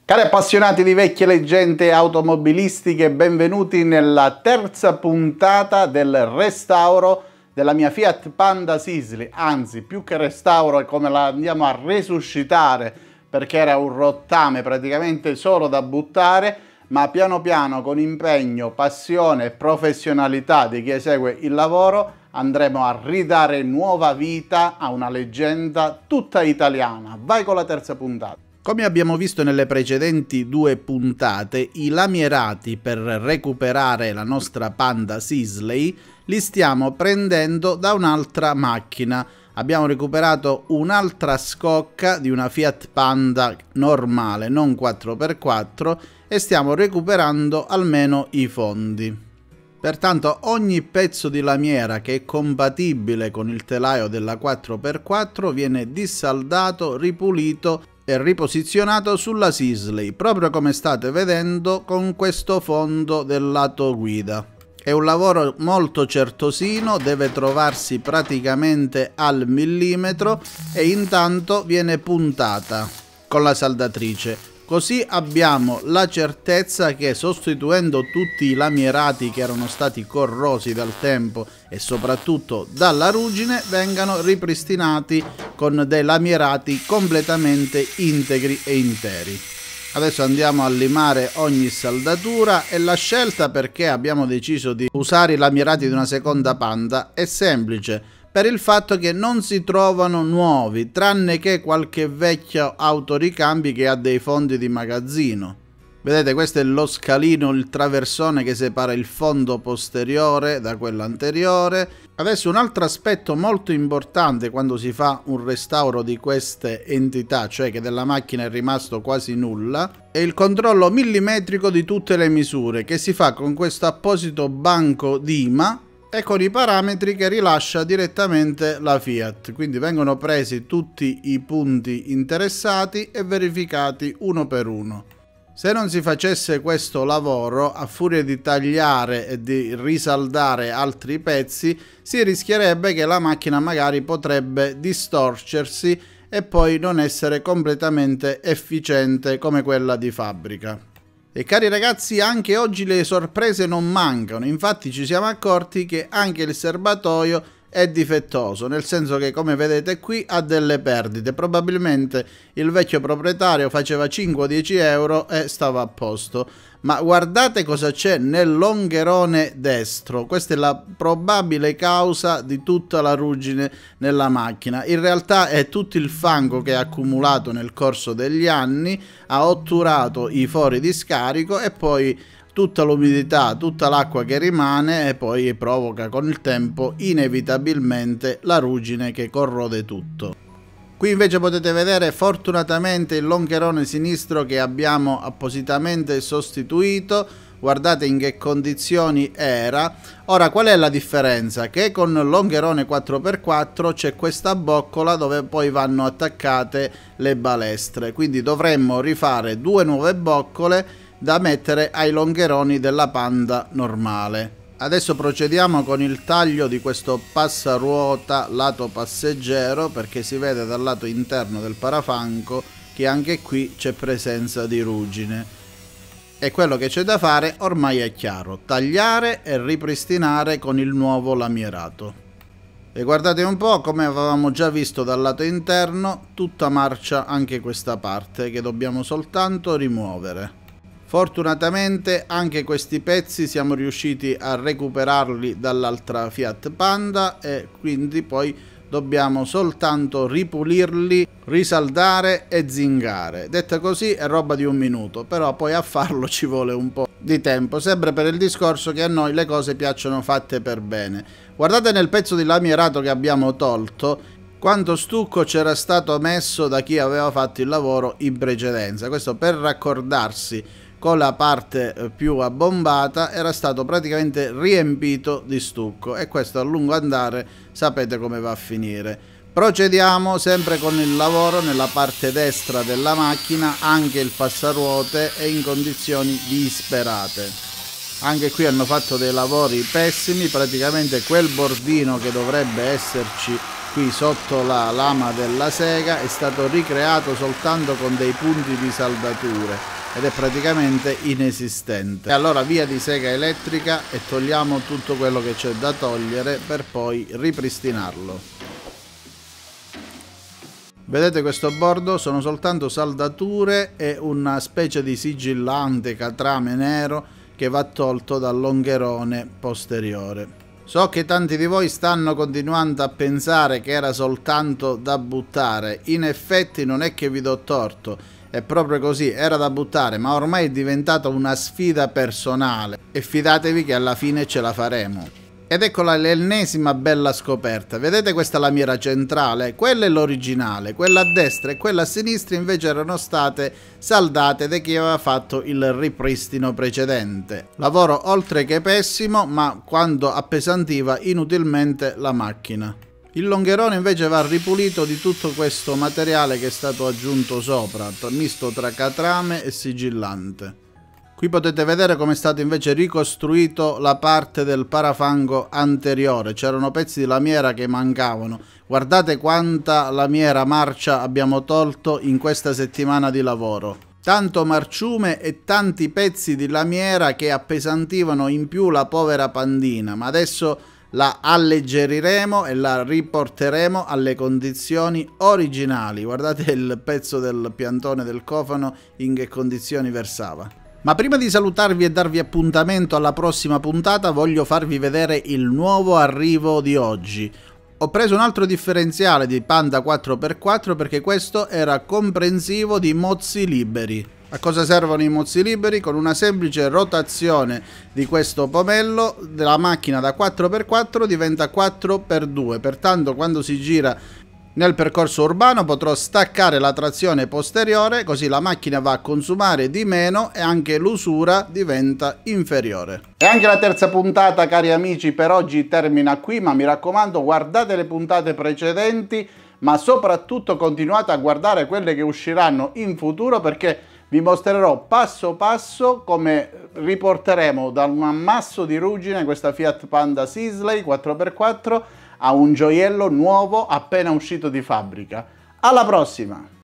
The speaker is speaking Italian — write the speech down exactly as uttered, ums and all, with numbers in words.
Cari appassionati di vecchie leggende automobilistiche, benvenuti nella terza puntata del restauro della mia Fiat Panda Sisley. Anzi, più che restauro è come la andiamo a resuscitare, perché era un rottame praticamente solo da buttare, ma piano piano con impegno, passione e professionalità di chi esegue il lavoro andremo a ridare nuova vita a una leggenda tutta italiana. Vai con la terza puntata. Come abbiamo visto nelle precedenti due puntate, i lamierati per recuperare la nostra Panda Sisley li stiamo prendendo da un'altra macchina. Abbiamo recuperato un'altra scocca di una Fiat Panda normale, non quattro per quattro, e stiamo recuperando almeno i fondi. Pertanto ogni pezzo di lamiera che è compatibile con il telaio della quattro per quattro viene dissaldato, ripulito e riposizionato sulla Sisley, proprio come state vedendo con questo fondo del lato guida. È un lavoro molto certosino, deve trovarsi praticamente al millimetro e intanto viene puntata con la saldatrice. Così abbiamo la certezza che, sostituendo tutti i lamierati che erano stati corrosi dal tempo e soprattutto dalla ruggine, vengano ripristinati con dei lamierati completamente integri e interi. Adesso andiamo a limare ogni saldatura e la scelta, perché abbiamo deciso di usare i lamierati di una seconda Panda, è semplice. Per il fatto che non si trovano nuovi, tranne che qualche vecchio autoricambi che ha dei fondi di magazzino. Vedete, questo è lo scalino, il traversone che separa il fondo posteriore da quello anteriore. Adesso un altro aspetto molto importante quando si fa un restauro di queste entità, cioè che della macchina è rimasto quasi nulla, è il controllo millimetrico di tutte le misure, che si fa con questo apposito banco D I M A e con i parametri che rilascia direttamente la Fiat. Quindi vengono presi tutti i punti interessati e verificati uno per uno. Se non si facesse questo lavoro, a furia di tagliare e di risaldare altri pezzi, si rischierebbe che la macchina magari potrebbe distorcersi e poi non essere completamente efficiente come quella di fabbrica. E cari ragazzi, anche oggi le sorprese non mancano. Infatti ci siamo accorti che anche il serbatoio è difettoso, nel senso che, come vedete qui, ha delle perdite. Probabilmente il vecchio proprietario faceva cinque o dieci euro e stava a posto. Ma guardate cosa c'è nel longherone destro. Questa è la probabile causa di tutta la ruggine nella macchina. In realtà è tutto il fango che è accumulato nel corso degli anni, ha otturato i fori di scarico e poi tutta l'umidità, tutta l'acqua che rimane, e poi provoca con il tempo inevitabilmente la ruggine che corrode tutto. Qui invece potete vedere fortunatamente il longherone sinistro che abbiamo appositamente sostituito. Guardate in che condizioni era. Ora, qual è la differenza? Che con il longherone quattro per quattro c'è questa boccola dove poi vanno attaccate le balestre, quindi dovremmo rifare due nuove boccole da mettere ai longheroni della Panda normale. Adesso procediamo con il taglio di questo passaruota lato passeggero, perché si vede dal lato interno del parafanco che anche qui c'è presenza di ruggine. E quello che c'è da fare ormai è chiaro: tagliare e ripristinare con il nuovo lamierato. E guardate un po', come avevamo già visto dal lato interno, tutta marcia anche questa parte che dobbiamo soltanto rimuovere. Fortunatamente anche questi pezzi siamo riusciti a recuperarli dall'altra Fiat Panda e quindi poi dobbiamo soltanto ripulirli, risaldare e zingare. Detta così è roba di un minuto, però poi a farlo ci vuole un po' di tempo, sempre per il discorso che a noi le cose piacciono fatte per bene. Guardate nel pezzo di lamierato che abbiamo tolto quanto stucco c'era stato messo da chi aveva fatto il lavoro in precedenza. Questo per raccordarsi con la parte più abbombata era stato praticamente riempito di stucco, e questo a lungo andare sapete come va a finire. Procediamo sempre con il lavoro nella parte destra della macchina. Anche il passaruote è in condizioni disperate. Anche qui hanno fatto dei lavori pessimi, praticamente quel bordino che dovrebbe esserci qui sotto la lama della sega è stato ricreato soltanto con dei punti di saldature. ed è praticamente inesistente. E allora via di sega elettrica e togliamo tutto quello che c'è da togliere per poi ripristinarlo. Vedete questo bordo? Sono soltanto saldature e una specie di sigillante catrame nero che va tolto dal longherone posteriore. So che tanti di voi stanno continuando a pensare che era soltanto da buttare. In effetti non è che vi do torto, è proprio così, era da buttare, ma ormai è diventata una sfida personale e fidatevi che alla fine ce la faremo. Ed eccola l'ennesima bella scoperta. Vedete questa lamiera centrale? Quella è l'originale, quella a destra e quella a sinistra invece erano state saldate da chi aveva fatto il ripristino precedente. Lavoro oltre che pessimo, ma quando appesantiva inutilmente la macchina. Il longherone invece va ripulito di tutto questo materiale che è stato aggiunto sopra, misto tra catrame e sigillante. Qui potete vedere come è stato invece ricostruito la parte del parafango anteriore, c'erano pezzi di lamiera che mancavano. Guardate quanta lamiera marcia abbiamo tolto in questa settimana di lavoro. Tanto marciume e tanti pezzi di lamiera che appesantivano in più la povera pandina, ma adesso la alleggeriremo e la riporteremo alle condizioni originali. Guardate il pezzo del piantone del cofano in che condizioni versava. Ma prima di salutarvi e darvi appuntamento alla prossima puntata voglio farvi vedere il nuovo arrivo di oggi. Ho preso un altro differenziale di Panda quattro per quattro perché questo era comprensivo di mozzi liberi. A cosa servono i mozzi liberi? Con una semplice rotazione di questo pomello la macchina da quattro per quattro diventa quattro per due, pertanto quando si gira nel percorso urbano potrò staccare la trazione posteriore, così la macchina va a consumare di meno e anche l'usura diventa inferiore. E anche la terza puntata, cari amici, per oggi termina qui, ma mi raccomando guardate le puntate precedenti, ma soprattutto continuate a guardare quelle che usciranno in futuro perché vi mostrerò passo passo come riporteremo da un ammasso di ruggine questa Fiat Panda Sisley quattro per quattro a un gioiello nuovo appena uscito di fabbrica. Alla prossima!